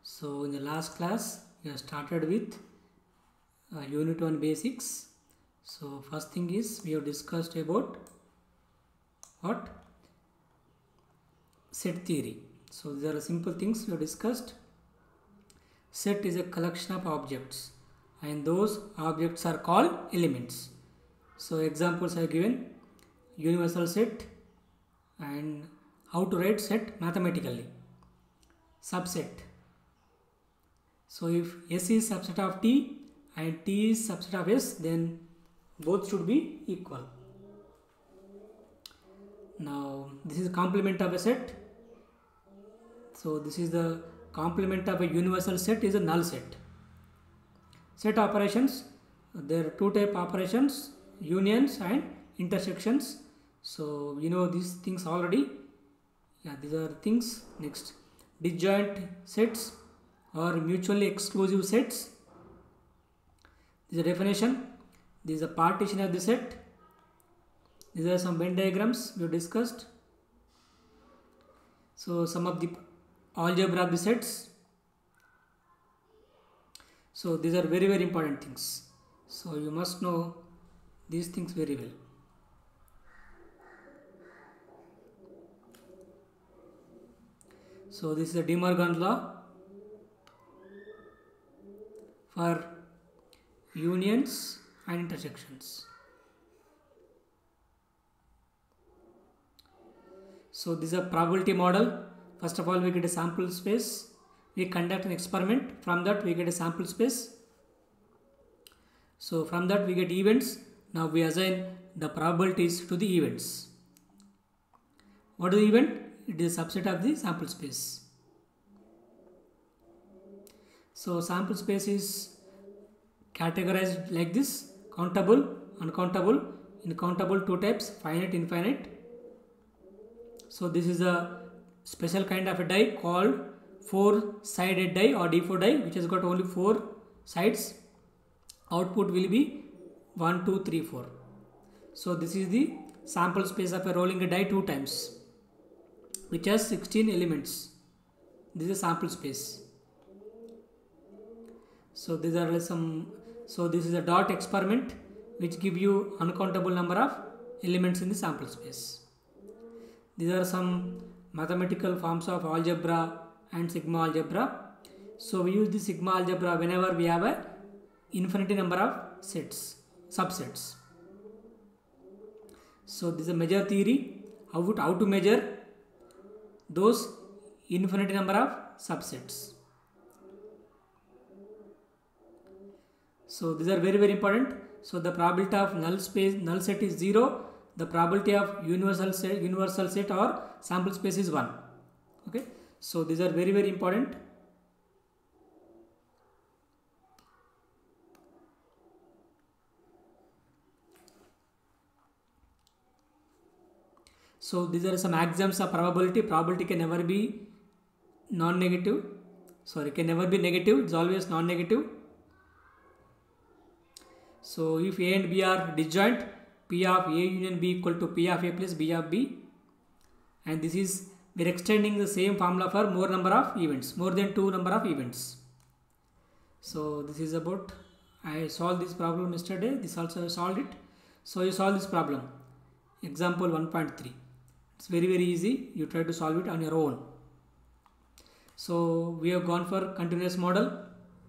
So in the last class we have started with unit 1 basics. So first thing is we have discussed about what? Set theory. So these are simple things we have discussed. Set is a collection of objects and those objects are called elements. So examples are given: universal set and how to write set mathematically. Subset. So if S is subset of T and T is subset of S, then both should be equal. Now this is complement of a set. So this is the complement of a universal set is a null set. Set operations, there are two type operations: unions and intersections. So you know these things already. Yeah, these are things. Next, disjoint sets or mutually exclusive sets. This is a definition. This is a partition of the set. These are some Venn diagrams we have discussed. So some of the algebra of the sets. So these are very important things. So you must know these things very well. So this is the De Morgan law for unions and intersections. So this is a probability model. First of all, we get a sample space. We conduct an experiment. From that we get a sample space. So from that we get events. Now we assign the probabilities to the events. What is the event? It is a subset of the sample space. So sample space is categorized like this: countable, uncountable. In countable, two types: finite, infinite. So this is a special kind of a die called four-sided die or D4 die, which has got only 4 sides. Output will be 1, 2, 3, 4. So this is the sample space of a rolling a die 2 times, which has 16 elements. This is sample space. So these are some. So this is a dot experiment which give you uncountable number of elements in the sample space. These are some mathematical forms of algebra and sigma algebra. So we use the sigma algebra whenever we have a infinity number of sets, subsets. So this is a measure theory. How to measure those infinity number of subsets. So these are very important. So the probability of null set is 0. The probability of universal set or sample space is 1. Okay. So these are very important. So these are some axioms of probability. Probability can never be non-negative. Sorry, can never be negative. It's always non-negative. So if A and B are disjoint, P of A union B equal to P of A plus B of B. And this is, we are extending the same formula for more number of events, more than 2 number of events. So this is about, I solved this problem yesterday. This also I solved it. So you solve this problem. Example 1.3. It's very easy. You try to solve it on your own. So we have gone for continuous model.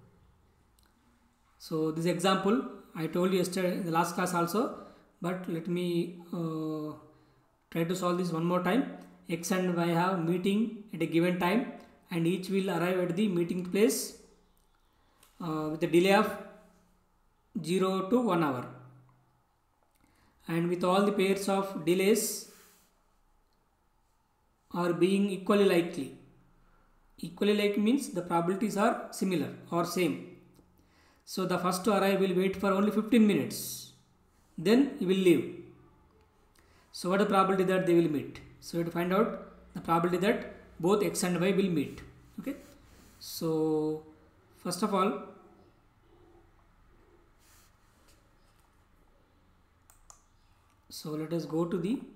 So this example I told you yesterday in the last class also, but let me try to solve this one more time. X and Y have meeting at a given time and each will arrive at the meeting place with a delay of 0 to 1 hour. And with all the pairs of delays are being equally likely. Equally likely means the probabilities are similar or same. So the first to arrive will wait for only 15 minutes. Then he will leave. So what is the probability that they will meet? So we have to find out the probability that both X and Y will meet. Okay. So first of all, so let us go to the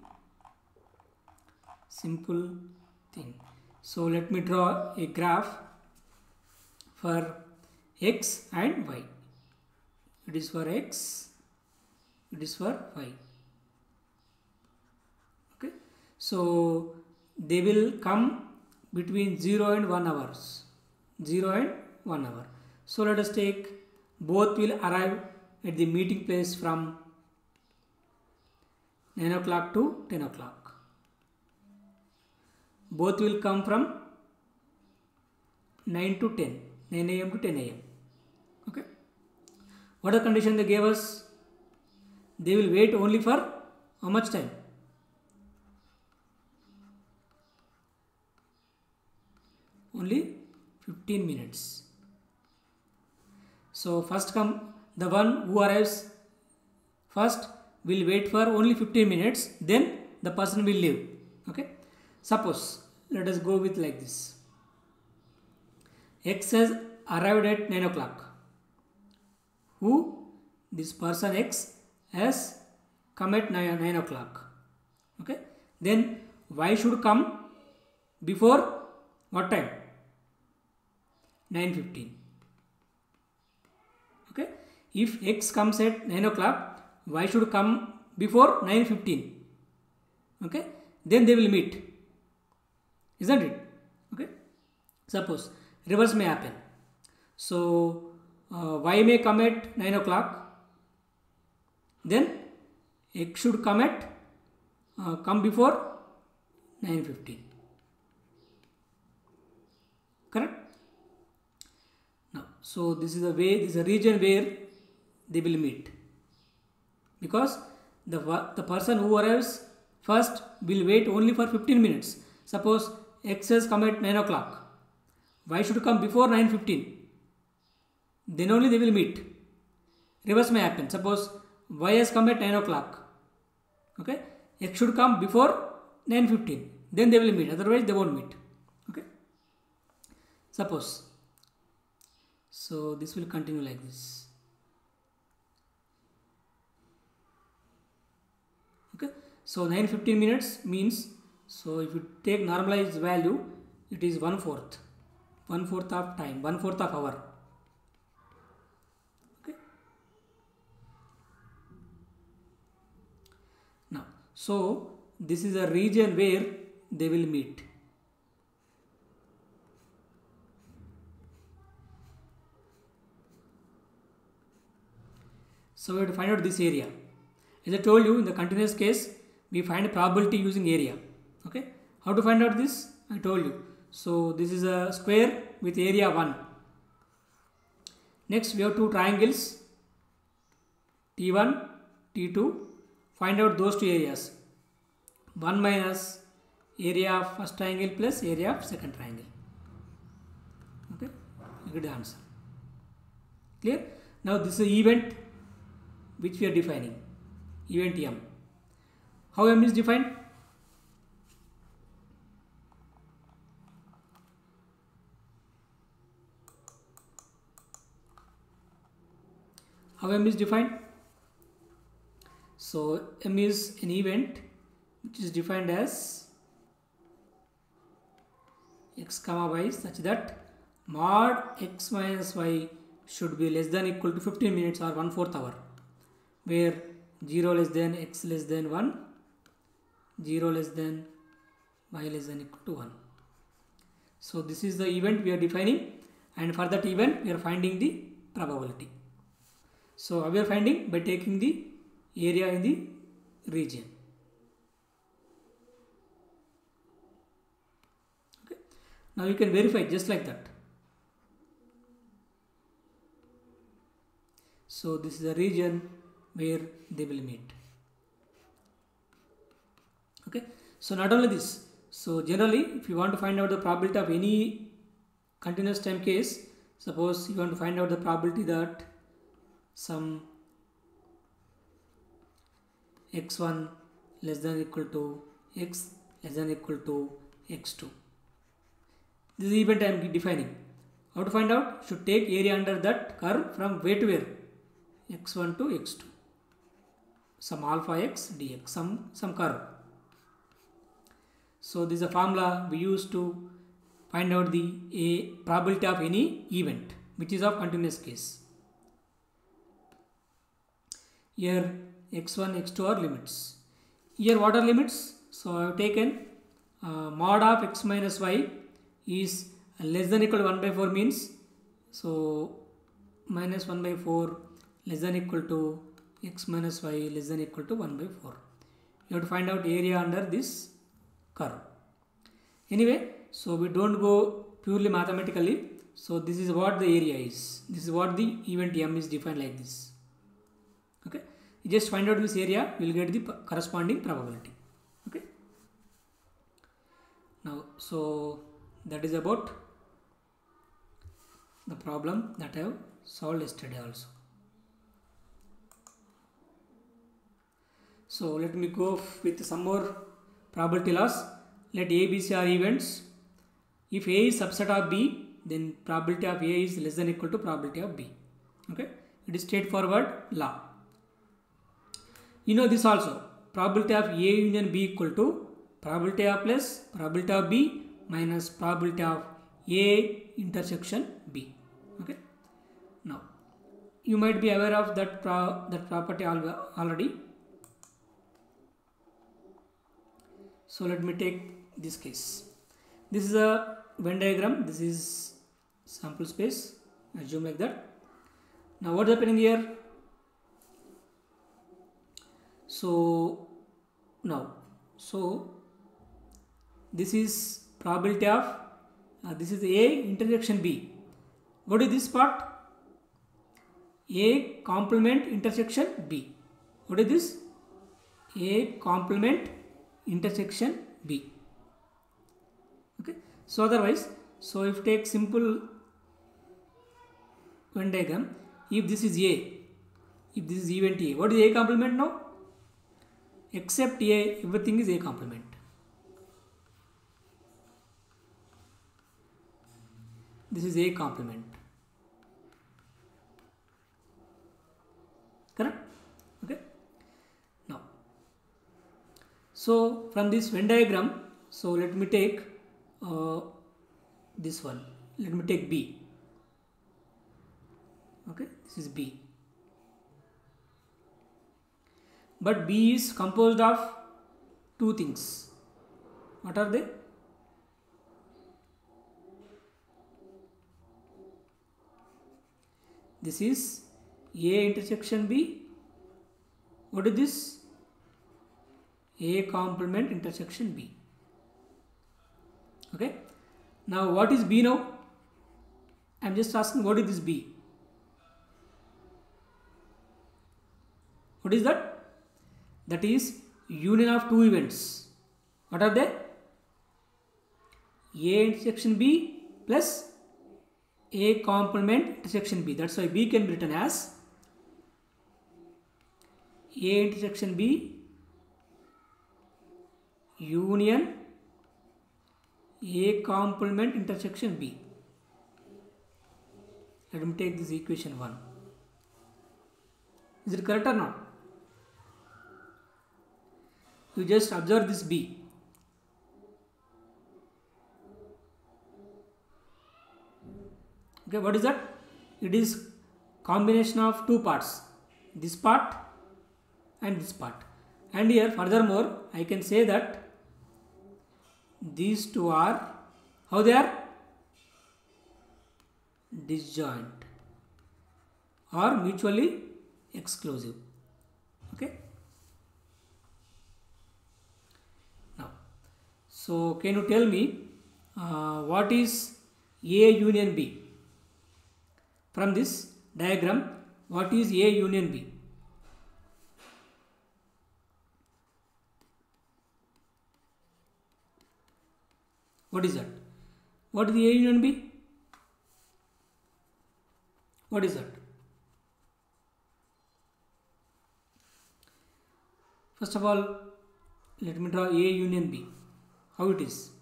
simple thing. So let me draw a graph for x and y. It is for x, it is for y. Okay, so they will come between 0 and 1 hours. 0 and 1 hour. So let us take both will arrive at the meeting place from 9 o'clock to 10 o'clock. Both will come from 9 to 10, 9 a.m. to 10 a.m. Okay. What are the condition they gave us? They will wait only for how much time? Only 15 minutes. So first come the one who arrives first will wait for only 15 minutes, then the person will leave. Okay. Suppose let us go with like this. X has arrived at 9 o'clock. Who? This person X has come at 9 o'clock. Okay. Then Y should come before what time? 9:15. Okay. If X comes at 9 o'clock, Y should come before 9:15. Okay. Then they will meet. Isn't it? Okay. Suppose reverse may happen. So Y may come at 9 o'clock. Then X should come before 9:15. Correct? Now, so this is a region where they will meet, because the person who arrives first will wait only for 15 minutes. Suppose X has come at 9 o'clock. Y should come before 9:15. Then only they will meet. Reverse may happen. Suppose Y has come at 9 o'clock. Okay. X should come before 9:15. Then they will meet. Otherwise they won't meet. Okay. Suppose. So this will continue like this. Okay. So 9:15 minutes means, so if you take normalized value, it is 1/4. 1/4 of time, 1/4 of hour. Okay. Now, so this is a region where they will meet. So we have to find out this area. As I told you, in the continuous case, we find probability using area. Okay. How to find out this? I told you. So this is a square with area 1. Next we have two triangles, T1, T2. Find out those two areas. 1 minus area of first triangle plus area of second triangle. Okay. You get the answer. Clear? Now this is an event which we are defining. Event M. How M is defined? How M is defined? So M is an event which is defined as x comma y such that mod x minus y should be less than equal to 15 minutes or 1/4 hour, where 0 less than x less than 1, 0 less than y less than equal to 1. So this is the event we are defining, and for that event we are finding the probability. So we are finding by taking the area in the region. Okay. Now you can verify just like that. So this is a region where they will meet. Okay. So not only this. So generally, if you want to find out the probability of any continuous time case, suppose you want to find out the probability that some x1 less than equal to x less than equal to x2. This is the event I am defining. How to find out? Should take area under that curve from where to where? x1 to x2. Some alpha x dx, some curve. So this is a formula we use to find out the probability of any event which is of continuous case. Here x1, x2 are limits. Here what are limits? So I have taken mod of x minus y is less than equal to 1 by 4 means, so minus 1 by 4 less than equal to x minus y less than equal to 1 by 4. You have to find out area under this curve. Anyway, so we don't go purely mathematically. So this is what the area is. This is what the event M is defined like this. Okay. You just find out this area, you will get the corresponding probability. Okay. Now, so that is about the problem that I have solved yesterday also. So let me go with some more probability laws. Let A, B, C are events. If A is subset of B, then probability of A is less than equal to probability of B. Okay, it is straightforward law. You know this also. Probability of A union B equal to probability of plus probability of B minus probability of A intersection B. Okay. Now you might be aware of that property already. So let me take this case. This is a Venn diagram. This is sample space. Assume like that. Now what is happening here? So now, this is probability of this is A intersection B. What is this part? A complement intersection B. What is this? A complement intersection B. Okay. So otherwise, so if take simple Venn diagram, if this is A, if this is event A, what is A complement now? Except A, everything is A complement. This is A complement. Correct? Okay. Now, so from this Venn diagram, so let me take this one. Let me take B. Okay, this is B. But B is composed of two things. What are they? This is A intersection B. What is this? A complement intersection B. Okay. Now what is B now? I am just asking what is this B? What is that? That is union of two events. What are they? A intersection B plus A complement intersection B. That's why B can be written as A intersection B union A complement intersection B. Let me take this equation 1. Is it correct or not? You just observe this B. Okay, what is that? It is combination of two parts, this part and this part. And here furthermore I can say that these two are, how they are? Disjoint or mutually exclusive. Okay. Now, so can you tell me what is A union B? From this diagram, what is A union B? What is that? What is the A union B? What is that? First of all, let me draw A union B. How it is?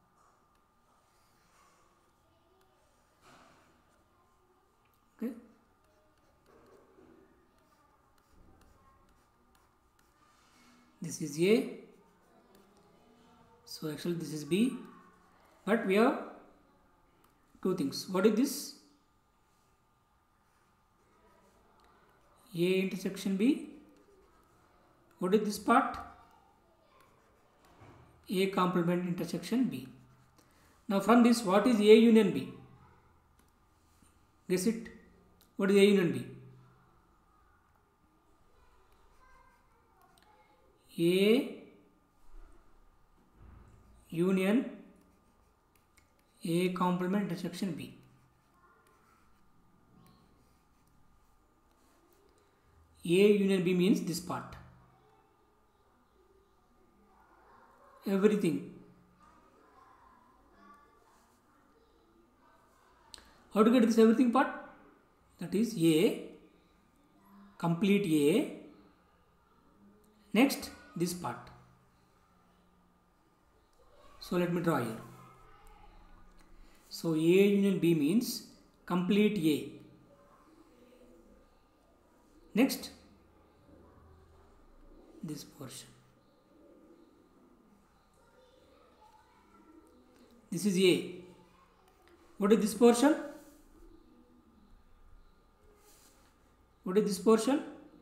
Okay. This is A. So actually this is B. But we have two things. What is this? A intersection B. What is this part? A complement intersection B. Now from this, what is A union B? Guess it. What is A union B? A union A complement intersection B. A union B means this part. Everything. How to get this everything part? That is A, complete A. Next, this part. So let me draw here. So A union B means complete A. Next, this portion. This is A. What is this portion? What is this portion?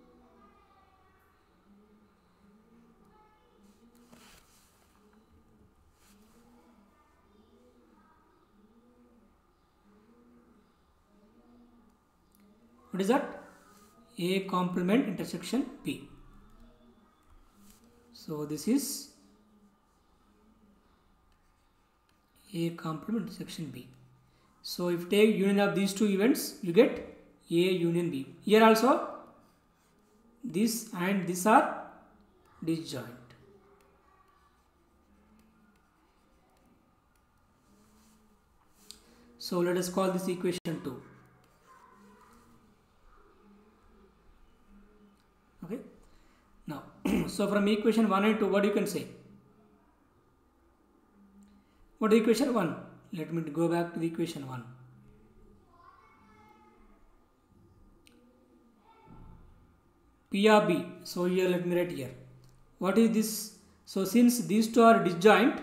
What is that? A complement intersection B. So this is A complement intersection B. So if you take union of these two events, you get A union B. Here also, this and this are disjoint. So let us call this equation 2. Okay. Now, so from equation 1 and 2, what you can say? What is equation 1? Let me go back to the equation 1. P of B. So here let me write here. What is this? So since these two are disjoint,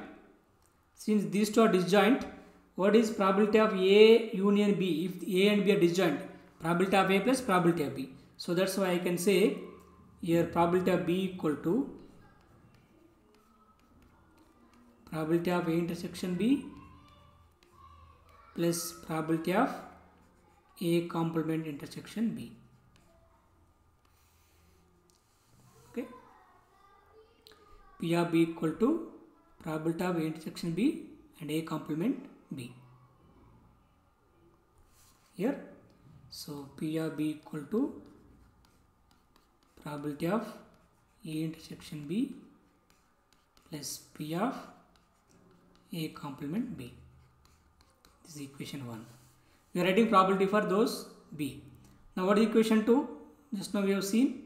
what is probability of A union B? If A and B are disjoint, probability of A plus probability of B. So that's why I can say here probability of B equal to probability of A intersection B plus probability of A complement intersection B. Okay. P of B equal to probability of A intersection B and A complement B. Here, so P of B equal to probability of A intersection B plus P of A complement B. This is equation 1. We are writing probability for those B. Now what is equation 2? Just now we have seen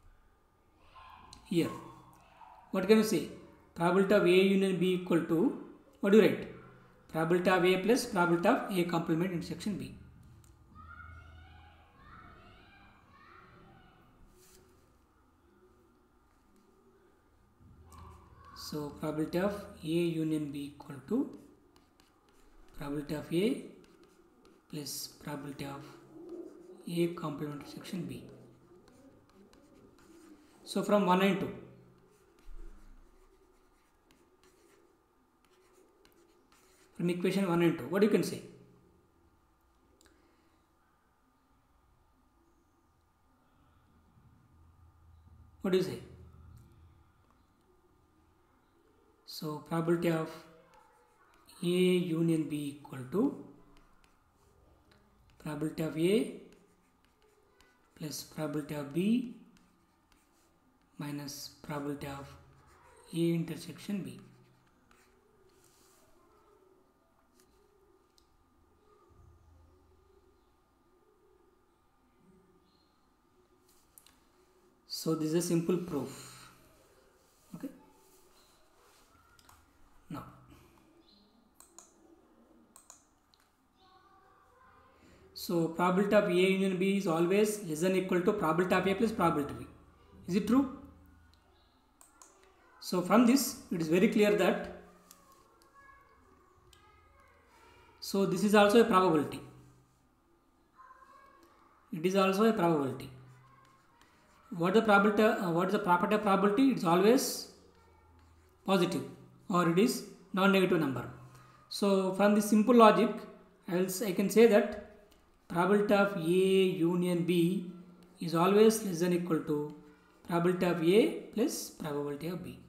here. What can you say? Probability of A union B equal to, what do you write? Probability of A plus probability of A complement intersection B. So probability of A union B equal to probability of A plus probability of A complement intersection B. So from 1 and 2. From equation 1 and 2, what you can say? What do you say? So probability of A union B equal to probability of A plus probability of B minus probability of A intersection B. So this is a simple proof. Okay. Now, so probability of A union B is always less than or equal to probability of A plus probability of B. Is it true? So from this, it is very clear that So this is also a probability. It is also a probability. What is the property of probability? It's always positive, or it is non-negative number. So from this simple logic, I can say that probability of A union B is always less than equal to probability of A plus probability of B.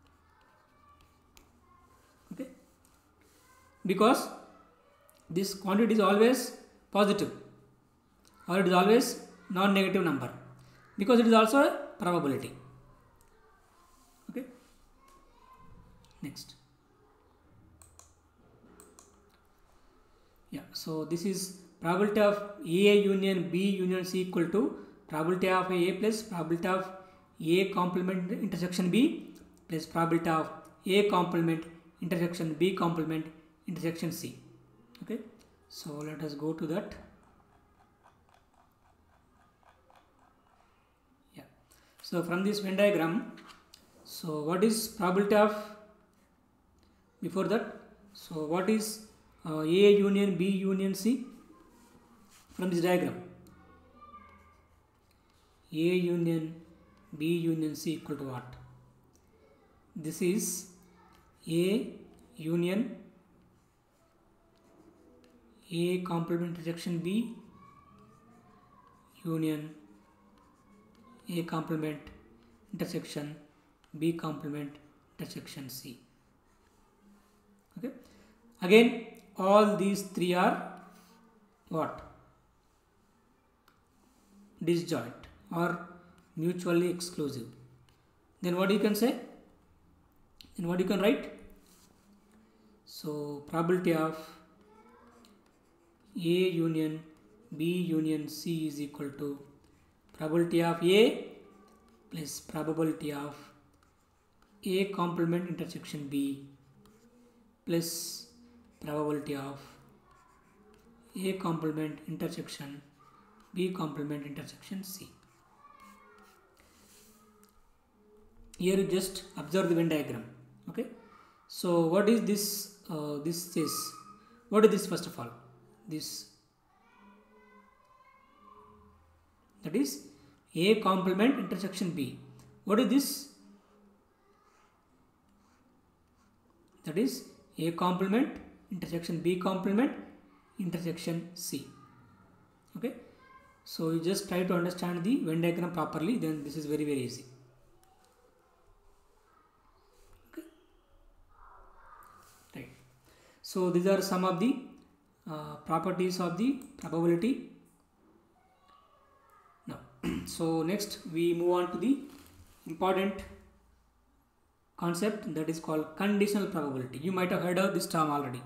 Okay, because this quantity is always positive, or it is always non-negative number, because it is also a probability. Okay, next. Yeah, so this is probability of A union B union C equal to probability of A plus probability of A complement intersection B plus probability of A complement intersection B complement intersection C. Okay, so let us go to that. Yeah, so from this Venn diagram, so what is probability of, before that, so what is A union B union C from this diagram? A union B union C equal to what? This is A union A complement intersection B union A complement intersection B complement intersection C. Okay, again all these three are what? Disjoint or mutually exclusive. Then what you can say? Then what you can write? So probability of A union B union C is equal to probability of A plus probability of A complement intersection B plus probability of A complement intersection B complement intersection C. Here you just observe the Venn diagram. Okay, so what is this? This is, what is this? First of all, this, that is A complement intersection B. What is this? That is A complement intersection B complement intersection C. Okay, so you just try to understand the Venn diagram properly, then this is very easy. Okay, right. So these are some of the properties of the probability. Now, so next we move on to the important concept that is called conditional probability. You might have heard of this term already.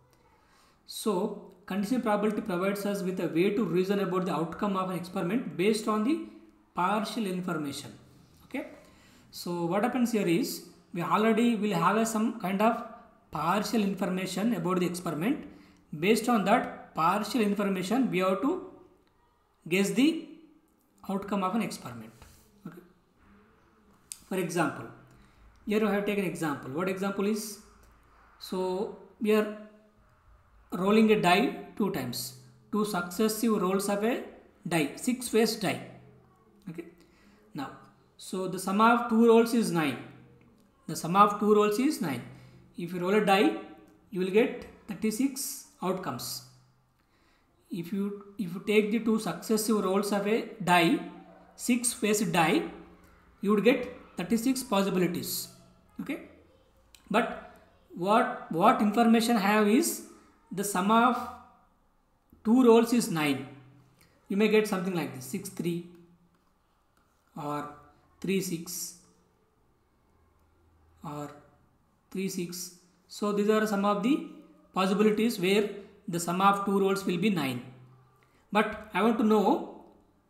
So conditional probability provides us with a way to reason about the outcome of an experiment based on the partial information. Okay, so what happens here is, we already will have some kind of partial information about the experiment. Based on that partial information, we have to guess the outcome of an experiment. Okay, for example, here I have taken example. What example is? So we are rolling a die 2 times. 2 successive rolls of a die, 6-faced die. Okay, now so the sum of 2 rolls is 9. The sum of 2 rolls is 9. If you roll a die, you will get 36 outcomes. If you take the 2 successive rolls of a die, 6-faced die, you would get 36 possibilities. Okay, but what information I have is, the sum of 2 rolls is 9. You may get something like this, 6-3 or 3-6 or 3-6. So these are some of the possibilities where the sum of 2 rolls will be 9. But I want to know,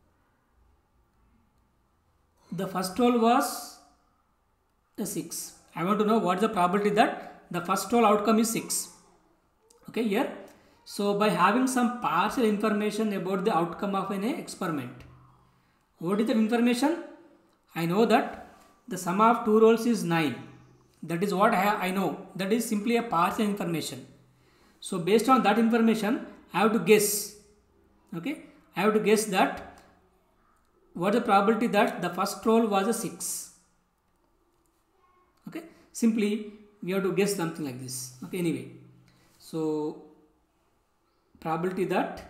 the first roll was a 6. I want to know what is the probability that the first roll outcome is 6. Okay, here, so by having some partial information about the outcome of an experiment, what is the information? I know that the sum of 2 rolls is 9. That is what I know. That is simply a partial information. So based on that information, I have to guess. Okay, I have to guess that what the probability that the first roll was a 6. Okay, simply we have to guess something like this. Okay, anyway, so probability that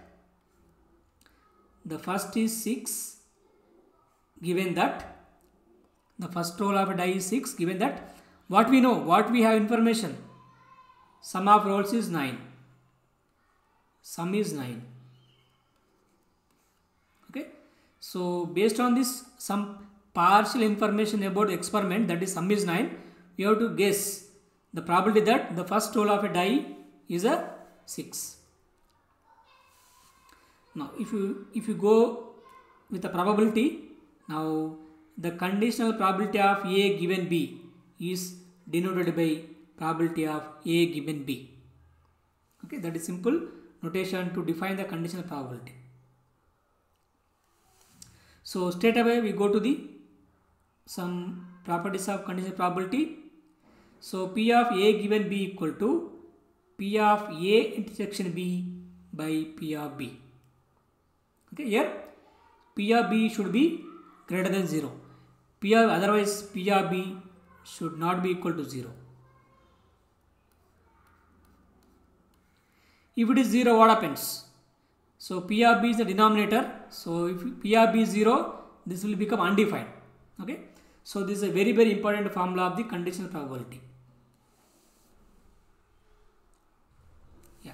the first is 6, given that the first roll of a die is 6, given that what we know, what we have information, sum of rolls is 9. Sum is 9. Okay, so based on this some partial information about the experiment, that is sum is 9, we have to guess the probability that the first roll of a die is a 6. Now if you go with the probability, now the conditional probability of A given B is denoted by probability of A given B. Okay, that is simple notation to define the conditional probability. So straight away we go to the some properties of conditional probability. So P of A given B equal to P of A intersection B by P of B. Okay, here P of B should be greater than 0. Otherwise P of B should not be equal to 0. If it is 0, what happens? So P of B is the denominator. So if P of B is 0, this will become undefined. Okay, so this is a very, very important formula of the conditional probability. Yeah.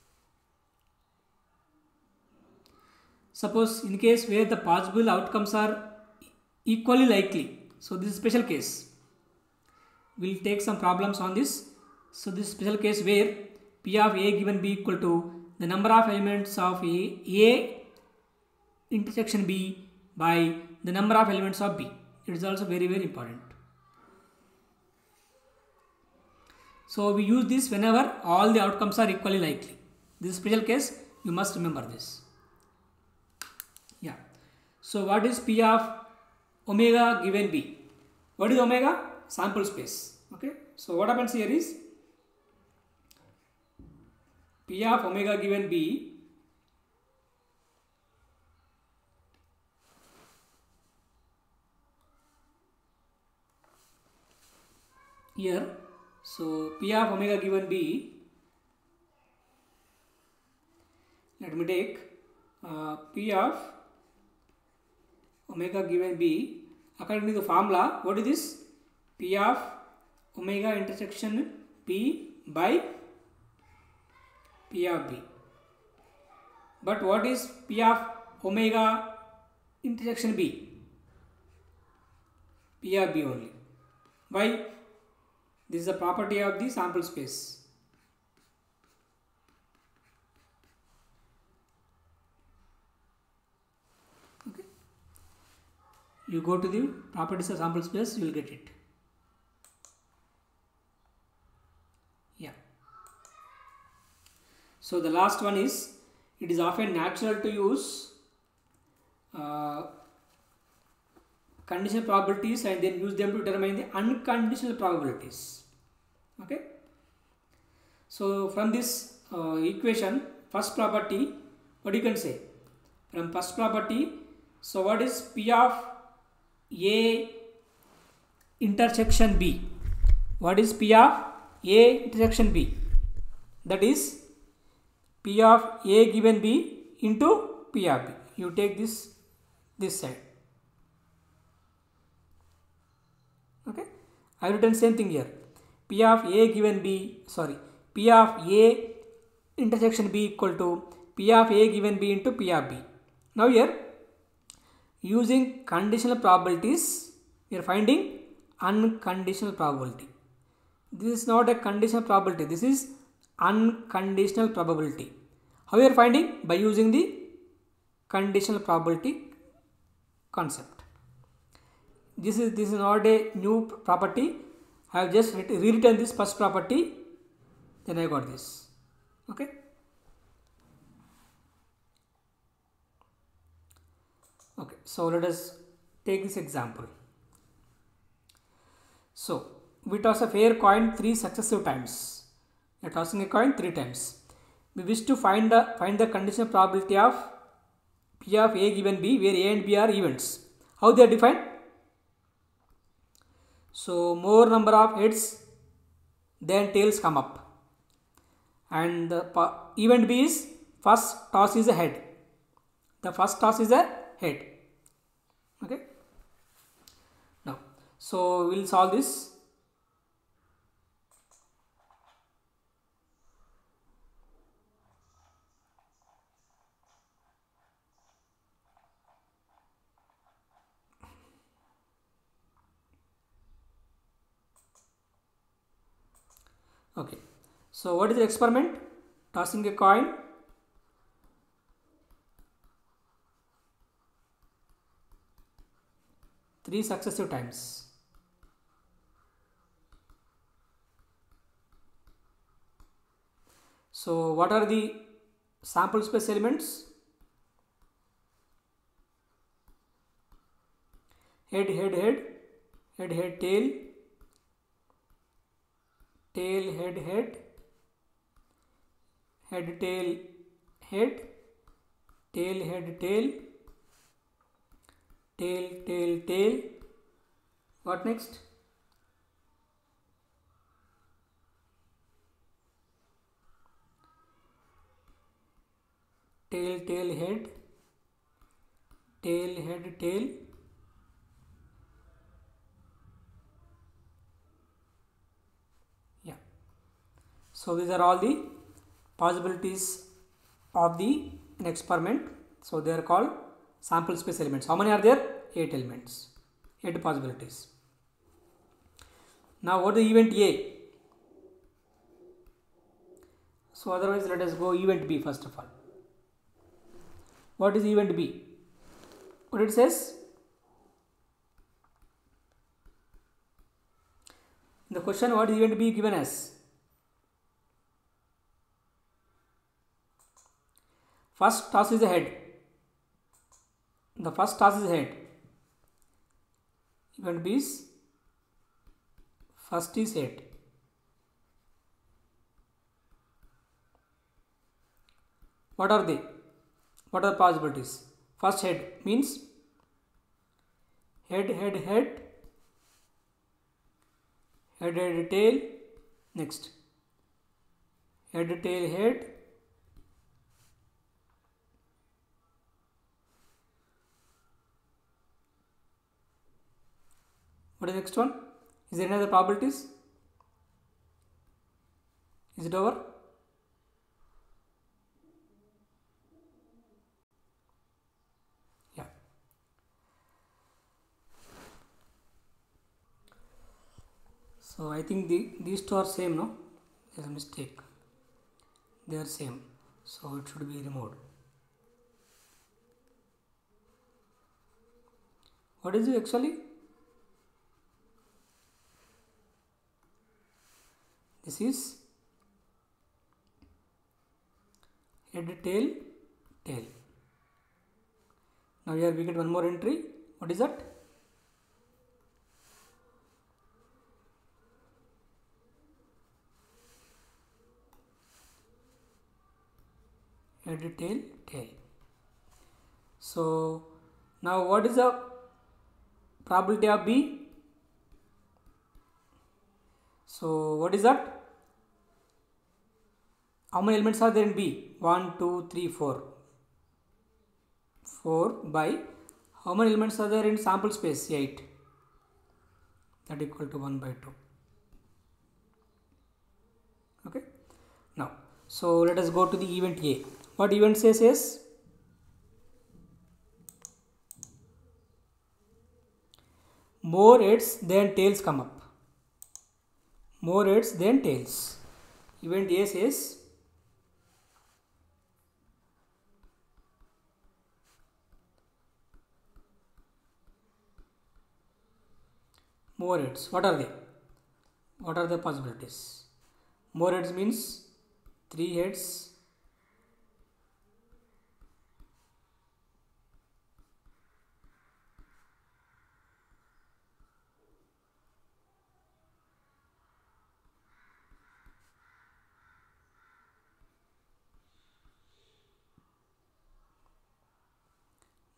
Suppose in case where the possible outcomes are equally likely, so this is special case. We'll take some problems on this. So this special case where P of A given B equal to the number of elements of A intersection B by the number of elements of B. It is also very, very important. So we use this whenever all the outcomes are equally likely. This special case, you must remember this. Yeah. So what is P of omega given B? What is omega? Sample space. Okay. So what happens here is P of omega given B here. So P of omega given B, let me take P of omega given B according to the formula. What is this? P of omega intersection B by P of B. But what is P of omega intersection B? P of B only. Why? This is a property of the sample space. Okay. You go to the properties of sample space, you will get it. Yeah. So the last one is, it is often natural to use conditional probabilities and then use them to determine the unconditional probabilities. Okay. So from this equation, first property, what you can say? From first property, so what is P of A intersection B? What is P of A intersection B? That is P of A given B into P of B. You take this side. Okay, I have written same thing here. P of A given B, P of A intersection B equal to P of A given B into P of B. Now here, using conditional probabilities, we are finding unconditional probability. This is not a conditional probability. This is unconditional probability. How we are finding? By using the conditional probability concept. This is not a new property. I have just rewritten this first property, then I got this. Okay. Okay, so let us take this example. So we toss a fair coin 3 successive times. You are tossing a coin 3 times. We wish to find the conditional probability of P of A given B, where A and B are events. How they are defined? So more number of heads than tails come up, and the event B is first toss is a head. The first toss is a head. Okay. Now, so we'll solve this. Okay. So what is the experiment? Tossing a coin. Three successive times. So what are the sample space elements? Head, head, head, head, head, tail, tail, head, head, head, tail, head, tail, head, tail, tail, tail, tail. What next? Tail, tail, head, tail, head, tail. Yeah. So these are all the possibilities of the experiment. So they are called sample space elements. How many are there? 8 elements, 8 possibilities. Now what is the event A? So otherwise let us go event B first of all. What is event B? What it says? In the question, what is event B given as? First toss is a head. The first toss is a head. Event B is first is head. What are they? What are the possibilities? First head means head, head, head, head, head, tail. Next, head, tail, head. What is the next one? Is there any other probabilities? Is it over? Yeah. So I think these two are same, no? There's a mistake. They are same. So it should be removed. What is it actually? This is head, tail, tail. Now here we get one more entry. What is that? Head, tail, tail. So now what is the probability of B? So what is that? How many elements are there in B? 1, 2, 3, 4. 4 by how many elements are there in sample space? 8. That equal to 1 by 2. Okay. Now, so let us go to the event A. What event says is more heads than tails come up. More heads than tails. Event A says more heads. What are they? What are the possibilities? More heads means 3 heads,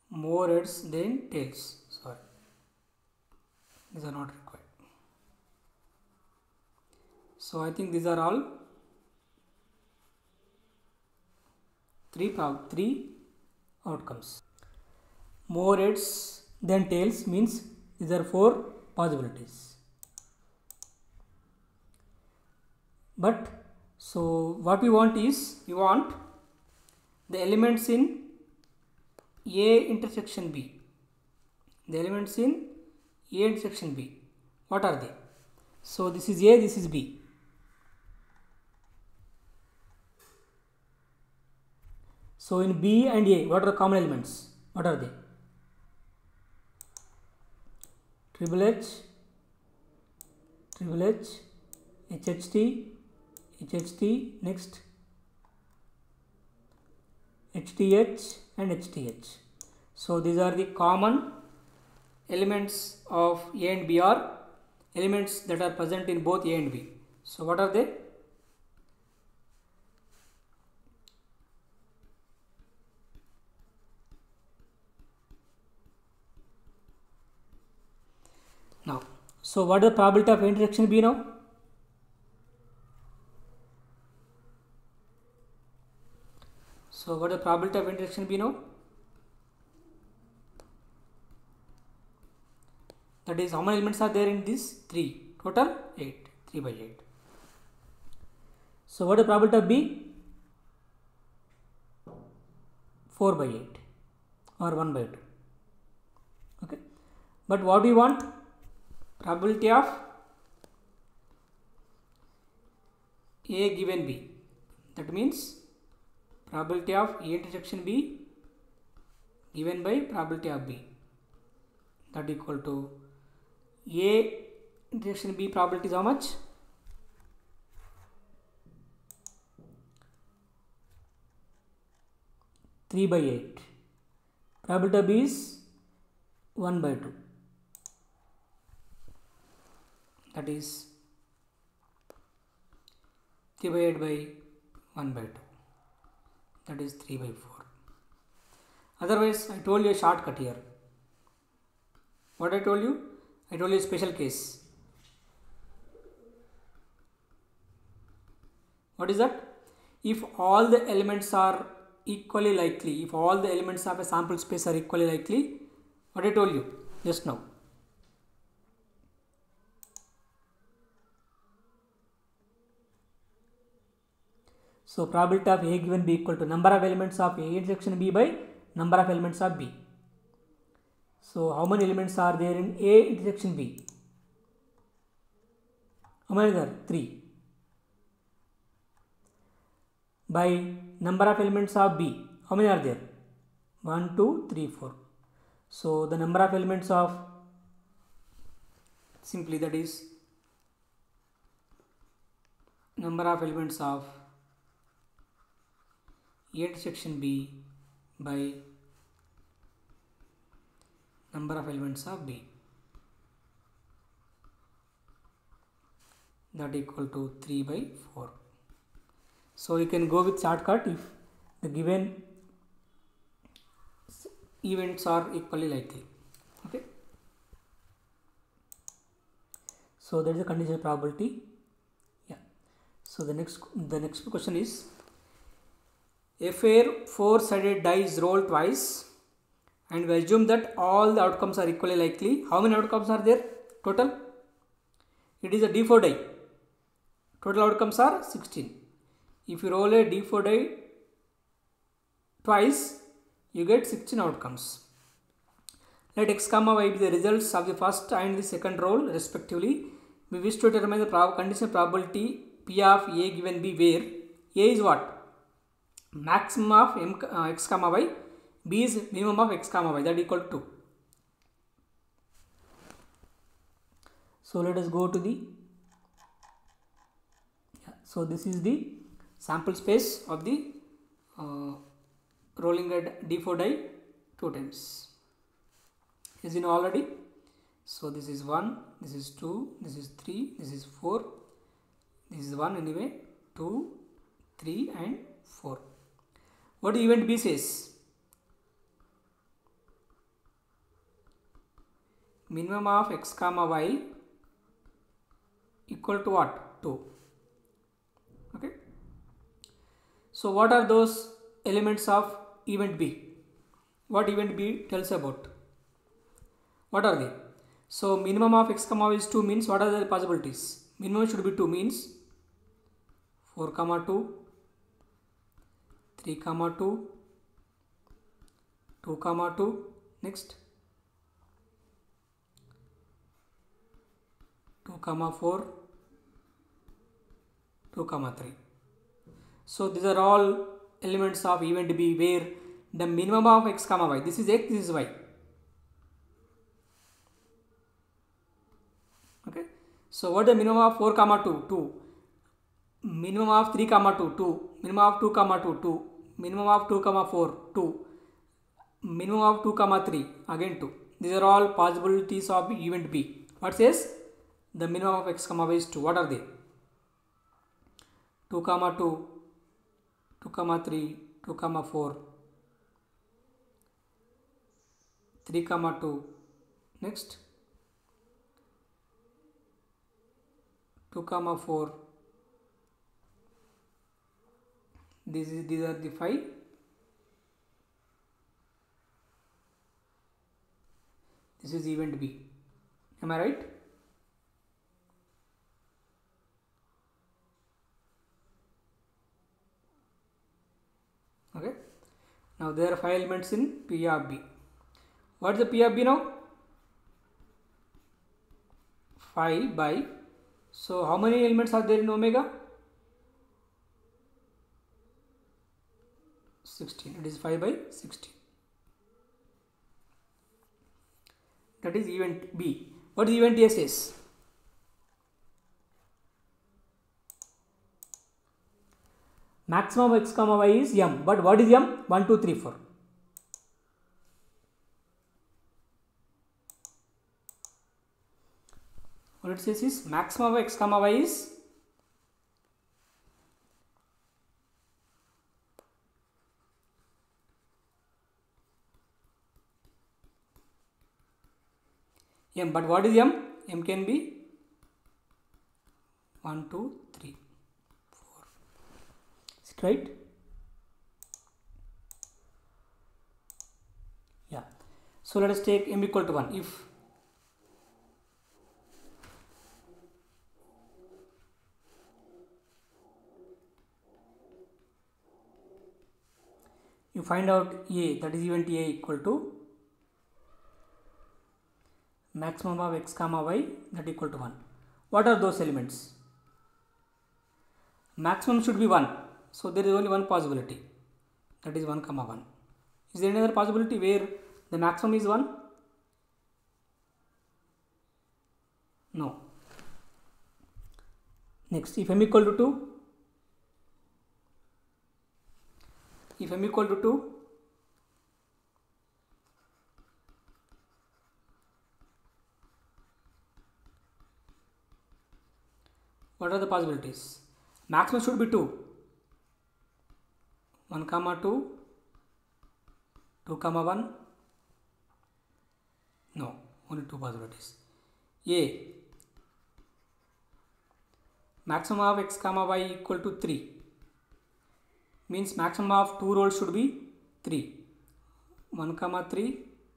more heads than tails. Sorry, these are not required. So I think these are all three outcomes. More heads than tails means these are 4 possibilities. But so what we want is, we want the elements in A intersection B. The elements in A intersection B, what are they? So this is A, this is B. So in B and A, what are the common elements? What are they? Triple H, HHT, next HTH and HTH. So these are the common elements of A and B, are elements that are present in both A and B. So what are they? Now, so what is the probability of intersection B now? So what is the probability of intersection B now? That is, how many elements are there in this? 3. Total 8. 3 by 8. So what is the probability of B? 4 by 8 or 1 by 2. Okay. But what do we want? Probability of A given B. That means probability of A intersection B given by probability of B. That equal to A intersection B probability is how much? 3 by 8. Probability of B is 1 by 2. That is 3 by 8 by 1 by 2. That is 3 by 4. Otherwise, I told you a shortcut here. What I told you? I told you a special case. What is that? If all the elements are equally likely, if all the elements of a sample space are equally likely, what I told you just now. So probability of A given B equal to number of elements of A intersection B by number of elements of B. So how many elements are there in A intersection B? How many are there? 3. By number of elements of B, how many are there? 1, 2, 3, 4. So the number of elements of, simply that is number of elements of A intersection B by number of elements of B, that equal to 3 by 4. So you can go with shortcut if the given events are equally likely. Okay. So that is the conditional probability. Yeah. So the next question is, a fair 4-sided die is rolled twice and we assume that all the outcomes are equally likely. How many outcomes are there total? It is a D4 die. Total outcomes are 16. If you roll a D4 die twice, you get 16 outcomes. Let x comma y be the results of the first and the second roll respectively. We wish to determine the conditional probability P of A given B, where A is what? Maximum of x comma y, B is minimum of x comma y, that equal to 2. So let us go to the, so this is the sample space of the rolling a D4 die 2 times. As you know already. So this is 1, this is 2, this is 3, this is 4, this is 1 anyway, 2, 3 and 4. What event B says? minimum of x comma y equal to what? 2. Okay. So what are those elements of event B? What event B tells about? What are they? So minimum of x comma y is 2 means what are the possibilities? Minimum should be 2 means 4 comma 2, 3 comma 2, 2 comma 2, next 2 comma 4, 2 comma 3. So these are all elements of event B where the minimum of x comma y, this is x, this is y. Okay. So what is the minimum of 4 comma 2? 2. Minimum of 3 comma 2, 2. Minimum of 2 comma 2, 2. Minimum of 2 comma 4, 2. Minimum of 2 comma 3, again 2. These are all possibilities of event B. What says? The minimum of x comma y is 2. What are they? 2 comma 2, 2 comma 3, 2 comma 4, 3 comma 2, next 2 comma 4. These are the 5. This is event B. Am I right? Okay. Now there are 5 elements in P of B. What is the P of B now? 5 by. So how many elements are there in omega? 16. It is 5 by 16. That is event B. What is event A says? Maximum of x comma y is m. But what is m? 1, 2, 3, 4. What it says is maximum of x comma y is m. But what is m? M can be 1, 2, 3, 4. Is it right? Yeah. So let us take m equal to 1. If you find out A, that is event A equal to maximum of x comma y, that equal to 1. What are those elements? Maximum should be 1. So there is only one possibility, that is 1 comma 1. Is there any other possibility where the maximum is 1? No. Next, if m equal to 2, if m equal to 2, what are the possibilities? Maximum should be 2. 1 comma 2, 2 comma 1. No, only 2 possibilities. A, maximum of x comma y equal to 3. Means maximum of 2 rows should be 3. 1 comma 3,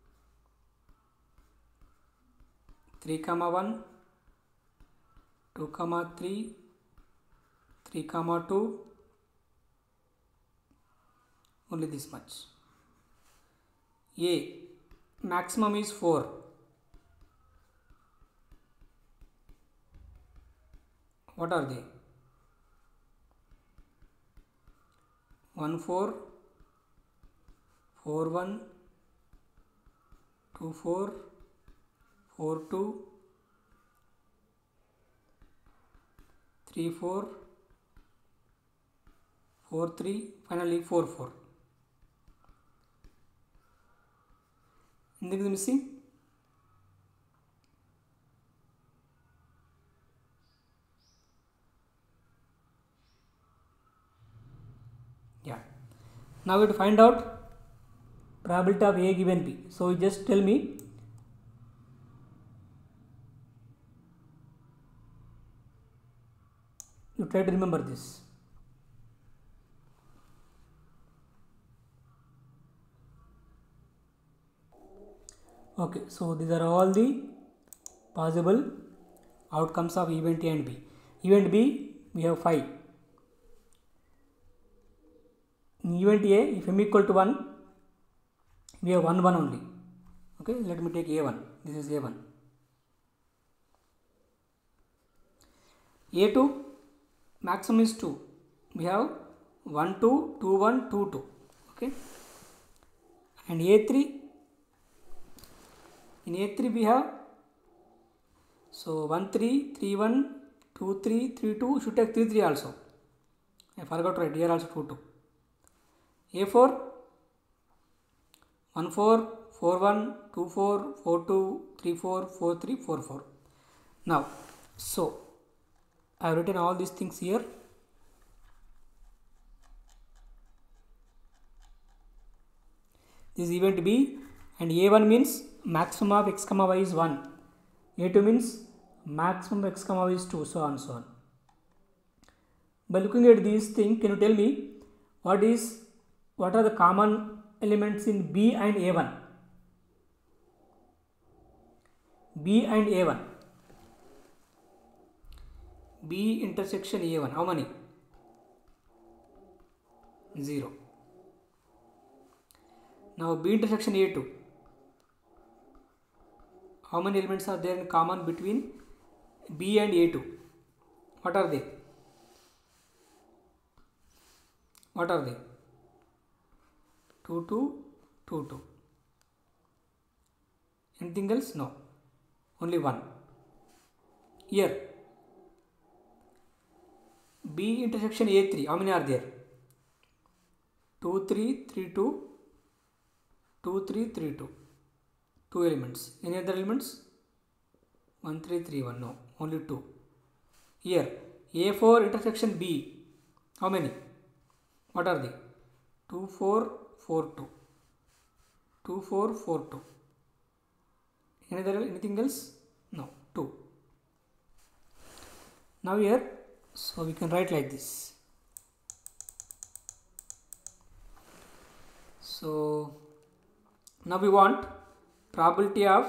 3 comma 1, 2 comma 3, 3 comma 2, only this much. A, maximum is 4. What are they? 1 4, 4 1, 2 4, 4 2, 3 4, 4 3, finally 4 4. Anything is missing? Yeah. Now we have to find out probability of A given B. So you just tell me You try to remember this. Okay, so these are all the possible outcomes of event A and B. Event B, we have 5. In event A, if m equal to 1, we have 1 only. Okay, let me take A1. This is A1. A2, maximum is 2. We have 1 2, 2 1, 2 2. Okay, and A3, in A3 we have, so 1 3, 3 1, 2 3, 3 2, should take 3 3 also. I forgot to write here also 2 2. A4, 1 4, 4 1, 2 4, 4 2, 3 4, 4 3, 4 4. Now, so I have written all these things here. This is event B, and A1 means maximum of x comma y is 1. A2 means maximum of x comma y is 2, so on so on. By looking at these things, can you tell me what are the common elements in B and A1? B and A1. B intersection A1, how many? 0. Now B intersection A2. How many elements are there in common between B and A2? What are they? What are they? 2 2, 2 2. Anything else? No. Only 1. Here, B intersection A3, how many are there? 2 3, 3 2, 2 3, 3 2. 2 elements. Any other elements? 1 3, 3 1. No, only 2. Here, A4 intersection B, how many? What are they? 2 4, 4 2. 2 4, 4 2. Anything else? No, 2. Now here, so we can write like this. So now we want probability of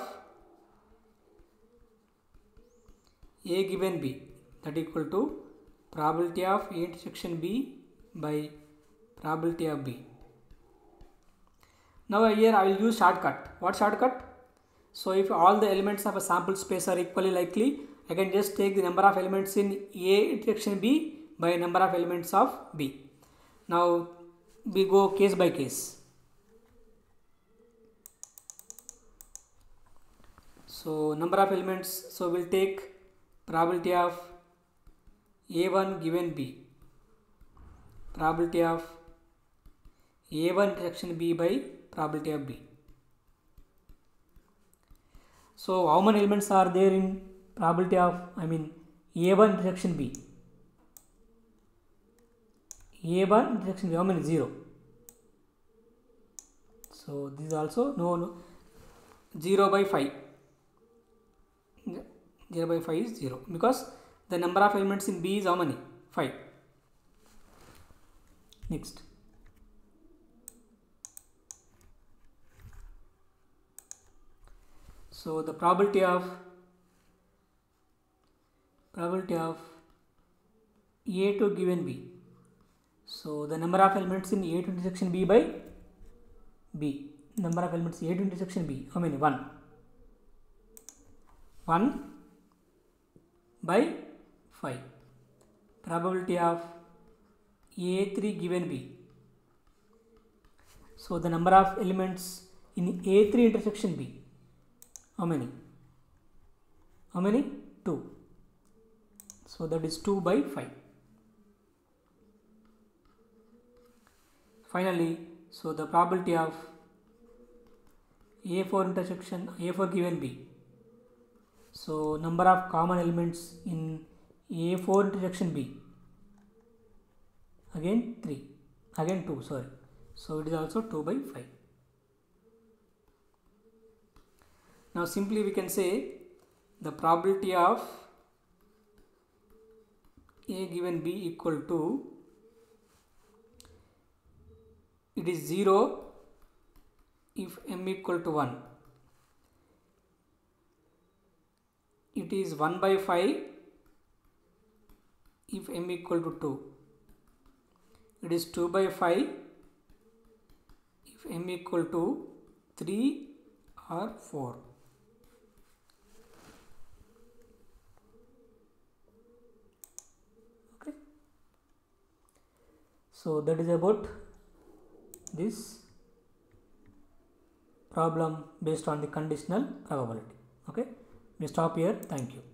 A given B, that equal to probability of A intersection B by probability of B. Now here I will use shortcut. What shortcut? So if all the elements of a sample space are equally likely, I can just take the number of elements in A intersection B by number of elements of B. Now we go case by case. So number of elements, so we'll take probability of A1 given B, probability of A1 intersection B by probability of B. So how many elements are there in probability of, A1 intersection B? A1 intersection B, how many? 0. So this is also no 0 by 5. 0 by 5 is 0 because the number of elements in B is how many? 5. Next. So the probability of A2 given B. So the number of elements in A2 intersection B by B. Number of elements A2 intersection B. How many? 1. 1 by 5. Probability of A3 given B. So the number of elements in A3 intersection B. How many? 2. So that is 2 by 5. Finally, so the probability of A4 given B. So number of common elements in A4 intersection B. Again 3. Again 2, sorry. So it is also 2 by 5. Now simply we can say the probability of A given B equal to, it is 0 if M equal to 1. It is 1 by 5 if M equal to 2. It is 2 by 5 if M equal to 3 or 4. Okay. So that is about this problem based on the conditional probability. Okay. We stop here. Thank you.